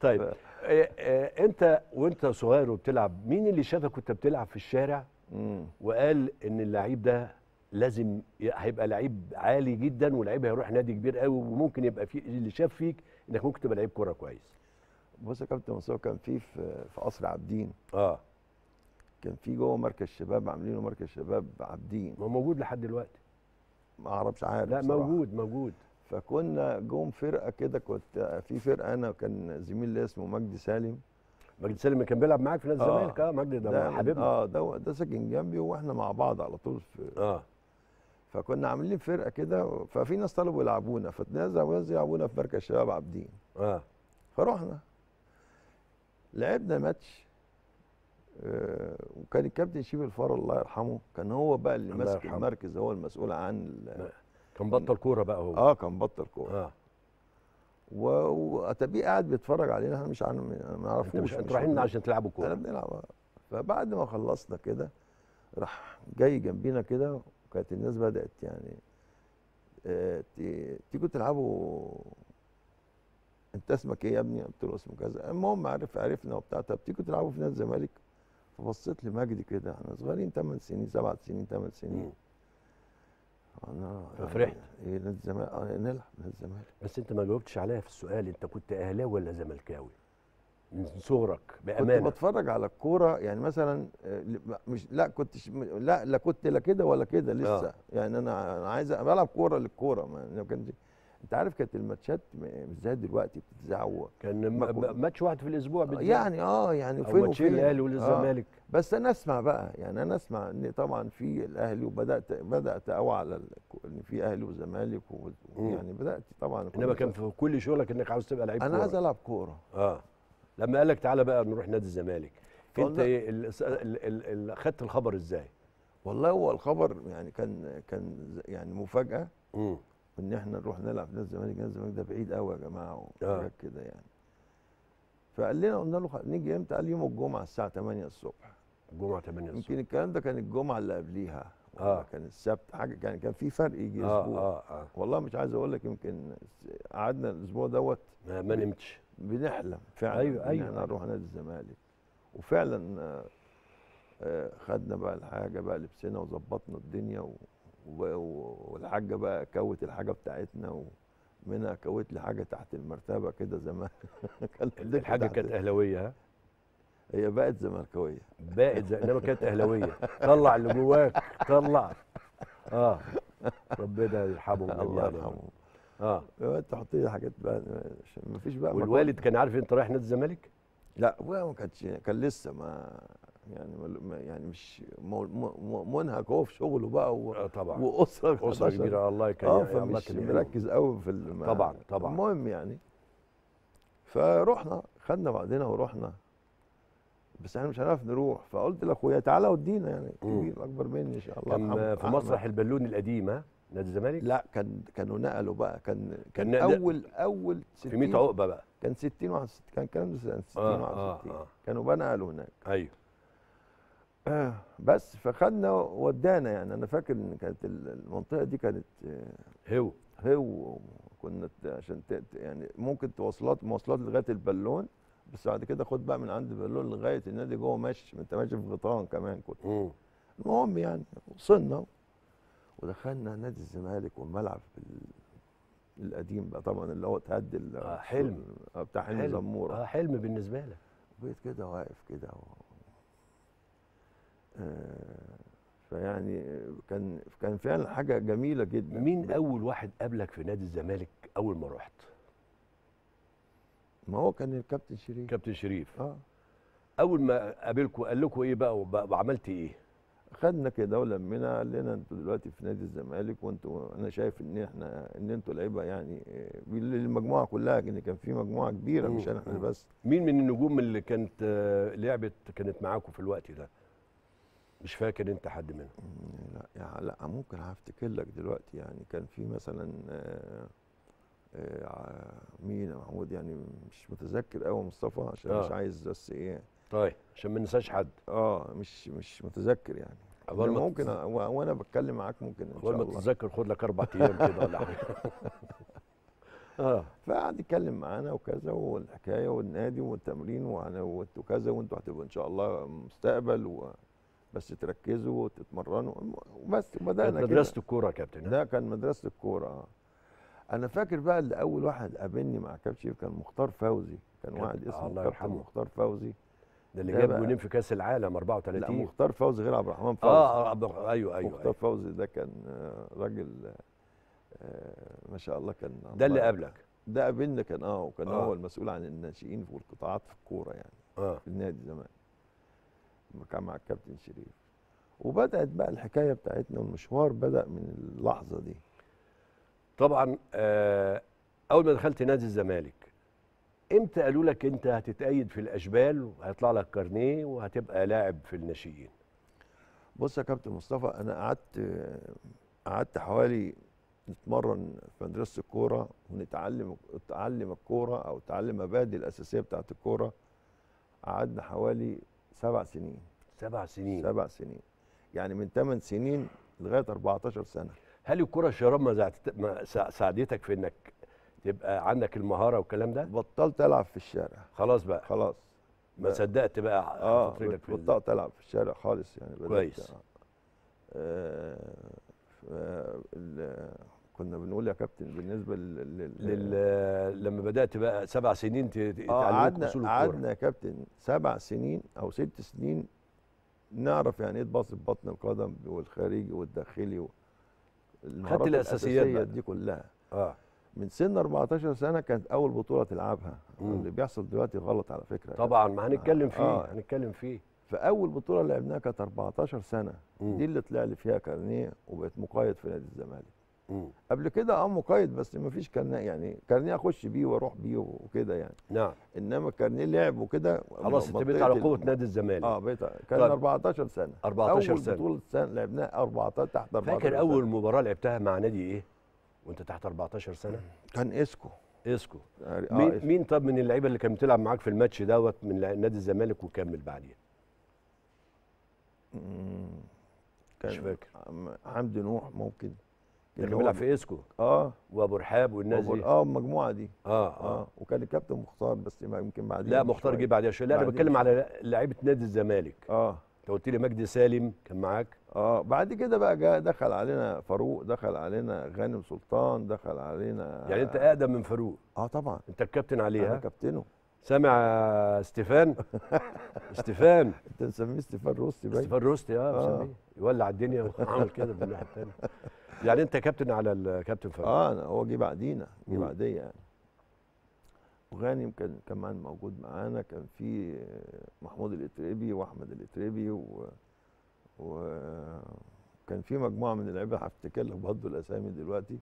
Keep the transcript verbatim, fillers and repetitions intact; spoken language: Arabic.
طيب ف... آه آه انت وانت صغير وبتلعب، مين اللي شافك وانت بتلعب في الشارع مم. وقال ان اللعيب ده لازم هيبقى لعيب عالي جدا ولعيب هيروح نادي كبير قوي وممكن يبقى في اللي شاف فيك انك ممكن تبقى لعيب كوره كويس؟ بص يا كابتن مصطفى، كان في في قصر عابدين اه كان في جوه مركز شباب، عاملينه مركز شباب عابدين. ما موجود لحد دلوقتي؟ ما اعرفش، عارف لا بصراحة. موجود موجود. فكنا جم فرقه كده، كنت في فرقه انا وكان زميل لي اسمه مجدي سالم. مجدي سالم كان بيلعب معاك في نادي الزمالك؟ اه, آه مجدي ده, ده حبيبنا. اه ده ده ساكن جنبي واحنا مع بعض على طول في اه فكنا عاملين فرقه كده، ففي ناس طلبوا يلعبونا، فالناس يلعبونا في مركز شباب عابدين. اه فروحنا لعبنا ماتش، آه وكان الكابتن شيب الفار الله يرحمه كان هو بقى اللي ماسك المركز، هو المسؤول عن كان بطل كوره بقى هو. اه كان بطل كوره. اه واتابيه قاعد بيتفرج علينا، احنا مش عارف ما نعرفوش. انت مش انتوا رايحين عشان تلعبوا كوره؟ احنا بنلعب. فبعد ما خلصنا كده راح جاي جنبينا كده، وكانت الناس بدات يعني اه تيجوا تلعبوا، انت اسمك ايه يا ابني؟ قلت له اسمه كذا. المهم عرف عرفنا وبتاع، طب تيجوا تلعبوا في نادي الزمالك؟ فبصيت لمجدي كده، احنا صغيرين ثمان سنين سبع سنين ثمان سنين. انا ففرحت. ايه نادي الزمالك؟ اه نلعب نادي الزمالك. بس انت ما جاوبتش عليا في السؤال، انت كنت اهلاوي ولا زملكاوي من صغرك بامانه؟ كنت بتفرج على الكوره يعني مثلا، مش لا كنت لا لا كنت لا كده ولا كده لسه. آه. يعني انا انا عايز بلعب كوره للكوره، ما كانش. انت عارف كانت الماتشات مش زي دلوقتي بتتذاع. كان ماتش واحد في الاسبوع بتذاع يعني اه يعني فين وفين الاهلي والزمالك. آه. بس انا اسمع بقى، يعني انا اسمع ان طبعا في الاهلي، وبدات بدات اوعى على ان في اهلي وزمالك، ويعني بدات طبعا. انما كان في كل شغلك انك عاوز تبقى لعيب كوره. انا عايز العب كوره. اه لما قال لك تعالى بقى نروح نادي الزمالك، انت ايه خدت الخبر ازاي؟ والله هو الخبر يعني كان كان يعني مفاجاه. امم ان احنا نروح نلعب في نادي الزمالك. نادي الزمالك ده بعيد قوي يا جماعه وحاجات آه. كده يعني. فقال لنا، قلنا له نيجي امتى؟ قال يوم الجمعه الساعه ثمانية الصبح. الجمعه ثمانية الصبح. يمكن الكلام ده كان الجمعه اللي قبليها ولا آه. كان السبت، حاجه يعني كان في فرق يجي آه اسبوع. آه آه. والله مش عايز اقول لك، يمكن قعدنا الاسبوع دوت ما, ما نمتش بنحلم فعلا. ايوه ايوه ان احنا نروح نادي الزمالك. وفعلا آه آه خدنا بقى الحاجه بقى، لبسنا وظبطنا الدنيا و... والحاجه بقى كوت الحاجه بتاعتنا، ومنها كوت لي حاجه تحت المرتبه كده زمان. الحاجه كانت اهلاويه؟ ها هي بقت زملكاويه. بقت زي انما كانت اهلاويه. طلع اللي جواك، طلع. اه ربنا يرحمه. الله يرحمه. اه انت حط لي حاجات بقى، ما فيش بقى. والوالد كان عارف انت رايح نادي الزمالك؟ لا هو ما كانش، كان لسه ما يعني ما يعني مش منهك هو في شغله بقى و... آه طبعا. واسره اسره كبيره. الله يكرمك. اه فمش مركز قوي في الم... طبعا طبعا. المهم يعني فروحنا خدنا بعضنا ورحنا، بس احنا مش هنعرف نروح. فقلت لاخويا تعالى ودينا، يعني كبير اكبر مني ان شاء الله. كان في مسرح البالون القديم ها نادي الزمالك؟ لا كان كانوا نقلوا بقى، كان كان, كان اول اول ستين في مية عقبه بقى. كان ستين واحد وستين، كان الكلام ده سنه ستين آه واحد وستين. آه آه. كانوا بقى نقلوا هناك. ايوه آه بس فخدنا ودانا. يعني انا فاكر ان كانت المنطقه دي كانت هو هو كنا عشان يعني ممكن تواصلات مواصلات لغايه البالون، بس بعد كده خد بقى من عند البالون لغايه النادي جوه ماشي، انت ماشي في غيطان كمان كنت. مم. المهم يعني وصلنا ودخلنا نادي الزمالك، والملعب القديم بقى طبعا اللي هو اتهد. آه حلم بتاع حلم زموره. اه حلم بالنسبه لك. بقيت كده واقف كده و... آه فيعني كان كان فعلا حاجه جميله جدا. مين اول واحد قابلك في نادي الزمالك اول ما رحت؟ ما هو كان الكابتن شريف. كابتن شريف. اه اول ما قابلكم قال لكم ايه بقى وعملت ايه؟ خدنا كده ولمينا، قال لنا انتوا دلوقتي في نادي الزمالك، وانتوا انا شايف ان احنا ان انتوا لعيبه يعني المجموعه كلها، ان كان في مجموعه كبيره مش احنا بس. مين من النجوم اللي كانت لعبت كانت معاكم في الوقت ده؟ مش فاكر انت حد منهم؟ لا يعني لا ممكن هفتكر لك دلوقتي. يعني كان في مثلا آآ آآ مين يا محمود، يعني مش متذكر قوي. مصطفى عشان آه. مش عايز بس ايه. طيب عشان ما ننساش حد. اه مش مش متذكر يعني. ممكن أ... وانا بتكلم معاك ممكن ان شاء الله. اول ما تتذكر خد لك اربع ايام كده ولا حاجه. اه فقعد يتكلم معانا وكذا، والحكايه والنادي والتمرين وهن- وكذا، وانتوا هتبقوا ان شاء الله مستقبل و... بس تركزوا وتتمرنوا وبس. كانت وبدانا كده. مدرسه الكوره يا كابتن. ها؟ ده كان مدرسه الكوره. آه. انا فاكر بقى اللي اول واحد قابلني مع كابتن شريف كان مختار فوزي، كان كابتن- واحد آه، اسمه الله كابتن يرحمه. مختار فوزي. ده اللي ده جاب بقى- جولين في كاس العالم أربعة لا، وثلاثين. مختار فوزي غير عبد الرحمن فوزي. اه اه أبو- ايوه ايوه, مختار أيوة. فوزي ده كان آه، راجل آه، ما شاء الله. كان ده اللي الله- قبلك. ده قابلنا كان اه وكان آه. هو المسؤول عن الناشئين والقطاعات في الكوره يعني اه في النادي زمان لما كان مع الكابتن شريف. وبدات بقى الحكايه بتاعتنا والمشوار بدا من اللحظه دي. طبعا. آه اول ما دخلت نادي الزمالك، امتى قالوا لك انت هتتأيد في الاشبال وهيطلع لك كارنيه وهتبقى لاعب في الناشئين؟ بص يا كابتن مصطفى، انا قعدت قعدت حوالي نتمرن في مدرسه الكوره ونتعلم نتعلم الكوره او نتعلم مبادئ الاساسيه بتاعت الكوره. قعدنا حوالي سبع سنين. سبع سنين. سبع سنين يعني من ثمان سنين لغايه أربعتاشر سنه. هل الكرة الشراب ما زعت- ما سا- ساعدتك في انك تبقى عندك المهارة والكلام ده؟ بطلت العب في الشارع خلاص بقى. خلاص. ما صدقت بقى اه حطيت رجلك في ال- بطلت العب في الشارع خالص يعني. بدأت كويس. آه آه ال- كنا بنقول يا كابتن بالنسبه لل, لل... لل... لما بدأت بقى سبع سنين ت- اه تعلموك قعدنا اصول الكورة. قعدنا يا كابتن سبع سنين او ست سنين نعرف يعني ايه تباص ببطن القدم والخارجي والداخلي و... المهارات الأساسيات الاساسيه بقى. دي كلها. اه من سن أربعتاشر سنه كانت اول بطوله تلعبها. مم. اللي بيحصل دلوقتي غلط على فكره. طبعا، ما هنتكلم فيه آه. هنتكلم فيه. فاول بطوله لعبناها كانت أربعتاشر سنه. مم. دي اللي طلع لي فيها كارنيه وبقيت مقيد في نادي الزمالك. مم. قبل كده اه مقيد بس ما فيش كارنيه، يعني كارنيه اخش بيه واروح بيه وكده يعني. نعم. انما كارنيه لعب وكده. خلاص انت بقيت منطقة على ال- قوة نادي الزمالك. اه بقيت كان طيب. أربعتاشر سنه. أربعتاشر اول سنة. بطوله سنه لعبناها أربعتاشر تحت أربعتاشر فاكر اول سنة. مباراة لعبتها مع نادي ايه وانت تحت أربعتاشر سنة؟ كان اسكو. اسكو. آه مين إسكو. مين طب من اللعيبه اللي كانت بتلعب معاك في الماتش دوت من لع- نادي الزمالك وكمل بعديها؟ مم. مش كان فاكر. عم- حمدي نوح ممكن. اللي اللي كان هو بيلعب في اسكو اه وابو رحاب والناس أبو- دي. اه المجموعه دي. اه اه اه وكان الكابتن مختار بس ما يمكن بعدين. لا مختار جه بعديها شويه. لا انا بعدين بتكلم شوية. على لعيبه نادي الزمالك. اه انت قلت لي مجدي سالم كان معاك. اه بعد كده بقى جاء دخل علينا فاروق، دخل علينا غانم سلطان، دخل علينا. يعني انت اقدم من فاروق. اه طبعا. انت الكابتن انا عليها. كابتنه. سامع يا ستيفان؟ ستيفان انت مسميه ستيفان روسي باين. ستيفان روستي. اه آه. مسميه يولع الدنيا وعمل كده من الناحيه الثانيه. يعني انت كابتن على الكابتن فاروق. اه أنا هو جه بعدينا، جه مم. بعديه يعني. وغانم كان كمان موجود معانا، كان في محمود الاتريبي واحمد الاتريبي و وكان في مجموعه من اللعيبه هفتكر لك برضه الاسامي دلوقتي.